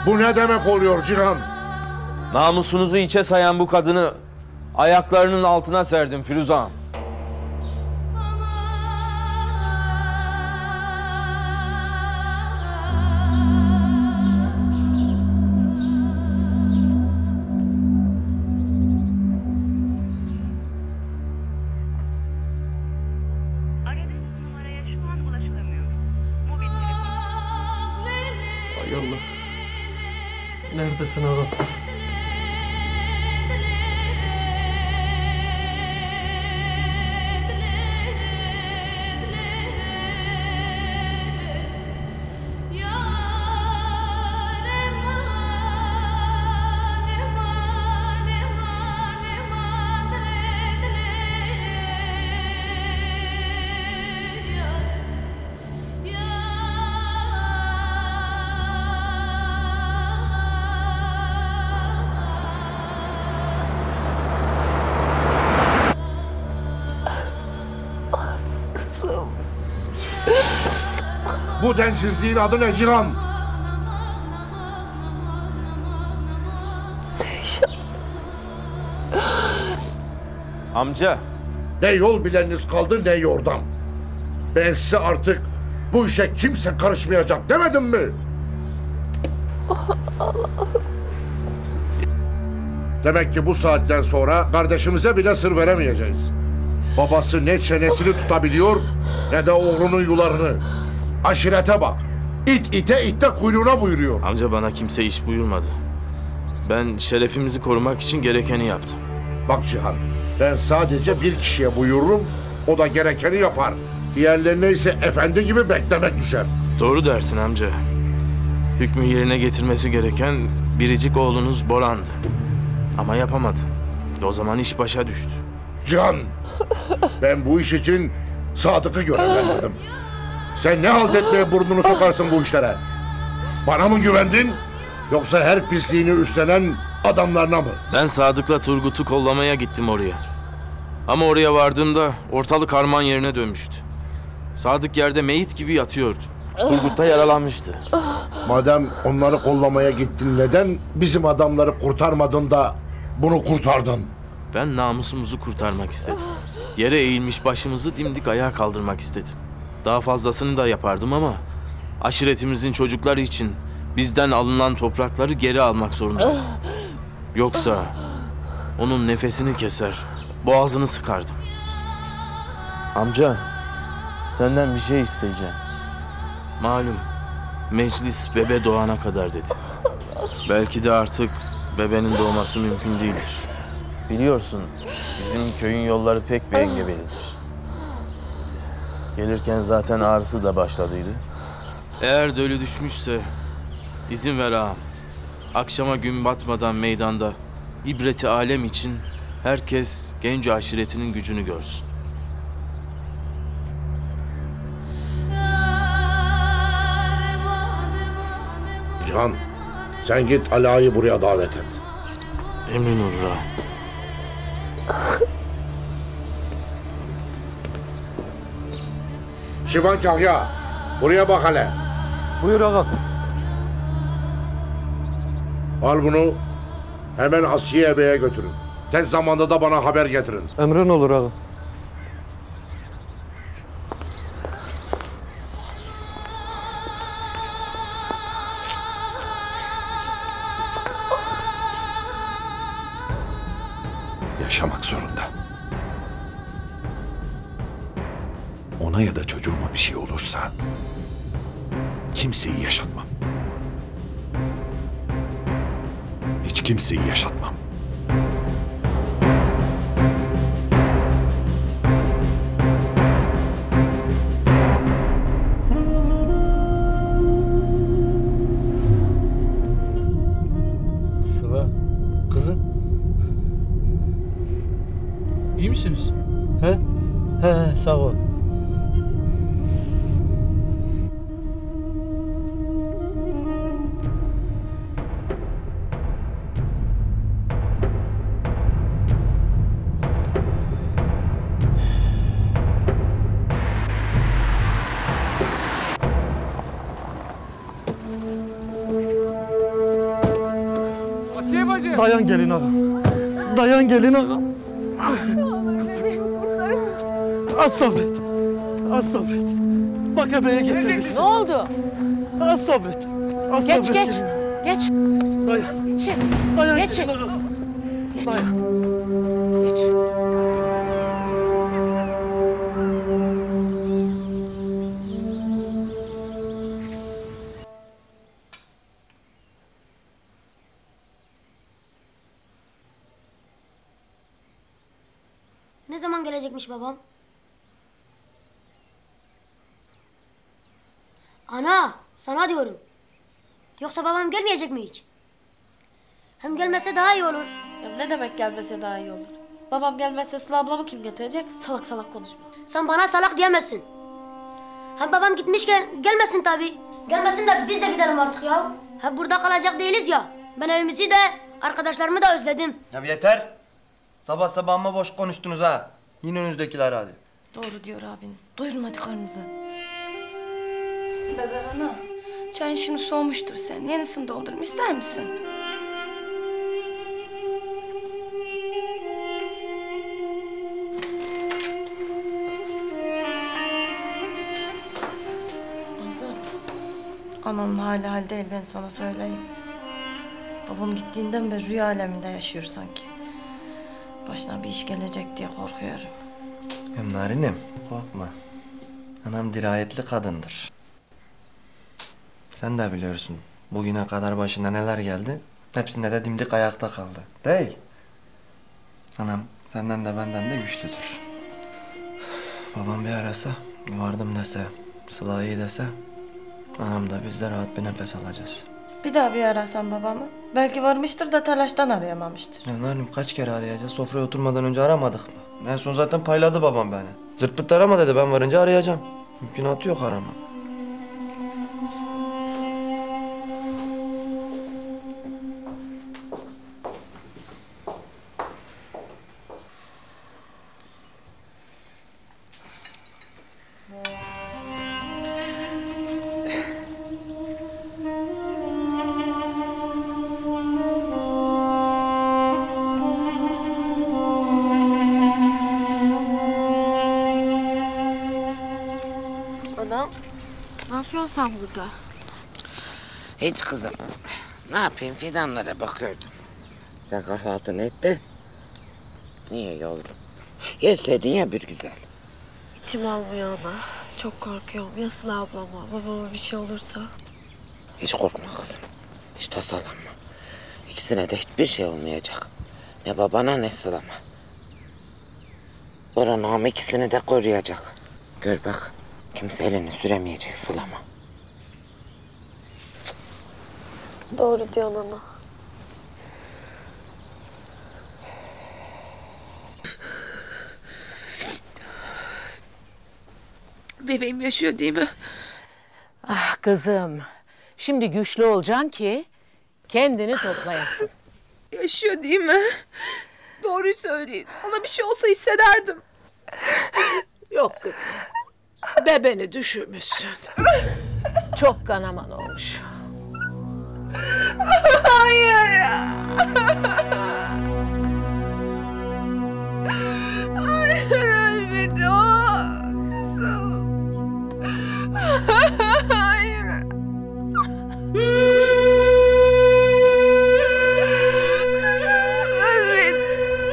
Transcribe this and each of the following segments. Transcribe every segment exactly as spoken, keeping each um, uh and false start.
Bu ne demek oluyor Cihan? Namusunuzu içe sayan bu kadını ayaklarının altına serdim Firuze Ağam. Ay Allah. Neredesin ağam? Bu densizliğin adı ne Cihan? Amca. Ne yol bileniniz kaldı ne yordam. Ben size artık bu işe kimse karışmayacak demedim mi? Demek ki bu saatten sonra kardeşimize bile sır veremeyeceğiz. Babası ne çenesini tutabiliyor ne de oğlunun yularını. Aşirete bak. İt ite itte kuyruğuna buyuruyor. Amca bana kimse iş buyurmadı. Ben şerefimizi korumak için gerekeni yaptım. Bak Cihan, ben sadece bir kişiye buyururum, o da gerekeni yapar. Diğerlerine ise efendi gibi beklemek düşer. Doğru dersin amca. Hükmü yerine getirmesi gereken biricik oğlunuz Boran'dı. Ama yapamadı. O zaman iş başa düştü. Cihan, ben bu iş için Sadık'ı görevlendirdim. Sen ne halt etmeye burnunu sokarsın bu işlere? Bana mı güvendin, yoksa her pisliğini üstlenen adamlarına mı? Ben Sadık'la Turgut'u kollamaya gittim oraya. Ama oraya vardığımda ortalık harman yerine dönmüştü. Sadık yerde meyit gibi yatıyordu. Turgut da yaralanmıştı. Madem onları kollamaya gittin, neden bizim adamları kurtarmadın da bunu kurtardın? Ben namusumuzu kurtarmak istedim. Yere eğilmiş başımızı dimdik ayağa kaldırmak istedim. Daha fazlasını da yapardım ama aşiretimizin çocukları için bizden alınan toprakları geri almak zorundaydım. Yoksa onun nefesini keser, boğazını sıkardım. Amca, senden bir şey isteyeceğim. Malum, meclis bebe doğana kadar dedi. Belki de artık bebenin doğması mümkün değildir. Biliyorsun, bizim köyün yolları pek bir engebelidir. Gelirken zaten ağrısı da başladıydı. Eğer dölü düşmüşse izin ver ağam. Akşama gün batmadan meydanda ibreti alem için herkes genç aşiretinin gücünü görsün. Cihan, sen git Ala'yı buraya davet et. Emrin olur ağam. Şivan Kahya, buraya bak hele. Buyur ağam. Al bunu, hemen Asiye Bey'e götürün. Tez zamanda da bana haber getirin. Emrin olur ağam. Yaşamak zorunda. Ona ya da çocuğuma bir şey olursa kimseyi yaşatmam. Hiç kimseyi yaşatmam. Sıla, kızım. İyi misiniz? He? He, sağ ol. Dayan gelin ağam. Dayan gelin ağam. Az sabret. Az sabret. Bak ebeye getirdik Ne seni. oldu? Az sabret. Az Geç sabret geç. gelin. Geç. Dayan. Geçin. Dayan Geç. gelin ağam. Dayan. Geç. Ne zaman gelecekmiş babam? Ana, sana diyorum. Yoksa babam gelmeyecek mi hiç? Hem gelmese daha iyi olur. Ya ne demek gelmese daha iyi olur? Babam gelmezse Sıla ablamı kim getirecek? Salak salak konuşma. Sen bana salak diyemezsin. Hem babam gitmişken gelmesin tabii. Gelmesin de biz de gidelim artık ya. Hep burada kalacak değiliz ya. Ben evimizi de arkadaşlarımı da özledim. Ya yeter. Sabah sabah amma boş konuştunuz ha. Yine önünüzdekiler hadi. Doğru diyor abiniz. Doyurun hadi karnınızı. Bedar ana, çayın şimdi soğumuştur senin. Yenisini doldurayım ister misin? Azat. Anamın hali hal değil ben sana söyleyeyim. Babam gittiğinden beri rüya aleminde yaşıyor sanki. Başına bir iş gelecek diye korkuyorum. Hem Narinim korkma. Anam dirayetli kadındır. Sen de biliyorsun bugüne kadar başına neler geldi. Hepsinde de dimdik ayakta kaldı. Değil. Anam senden de benden de güçlüdür. Babam bir arasa, vardım dese, Sıla iyi dese, anam da biz de rahat bir nefes alacağız. Bir daha bir arasam babamı. Belki varmıştır da telaştan arayamamıştır. Ya Narinim kaç kere arayacağız? Sofraya oturmadan önce aramadık mı? En son zaten payladı babam beni. Zırt pırt arama dedi, ben varınca arayacağım. Mümkünatı yok aramam. Anam, ne yapıyorsun sen burada? Hiç kızım. Ne yapayım, fidanlara bakıyordum. Sen kahvaltını ettin. Niye yavrum? Yeseydin ya bir güzel. İçim almıyor ana. Çok korkuyorum. Ya Sıla ablama, babama bir şey olursa? Hiç korkma kızım. Hiç tasalanma. İkisine de hiçbir şey olmayacak. Ne babana ne Sıla'ma. Orhan ağam ikisini de koruyacak. Gör bak, kimse elini süremeyecek Sıla'ma. Doğru diyorsun ana. Bebeğim yaşıyor değil mi? Ah kızım. Şimdi güçlü olacaksın ki kendini toplayasın. Yaşıyor değil mi? Doğruyu söyleyin. Ona bir şey olsa hissederdim. Yok kızım. Bebeni düşürmüşsün. Çok kanaman olmuş. Hayır ya. Hayır ölmedi o kızım. Hayır. Kızım ölmedi.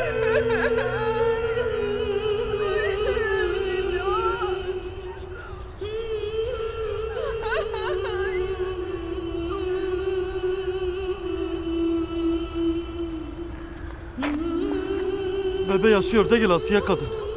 Ölmedi o. Bebe yaşıyor değil Asiye kadın.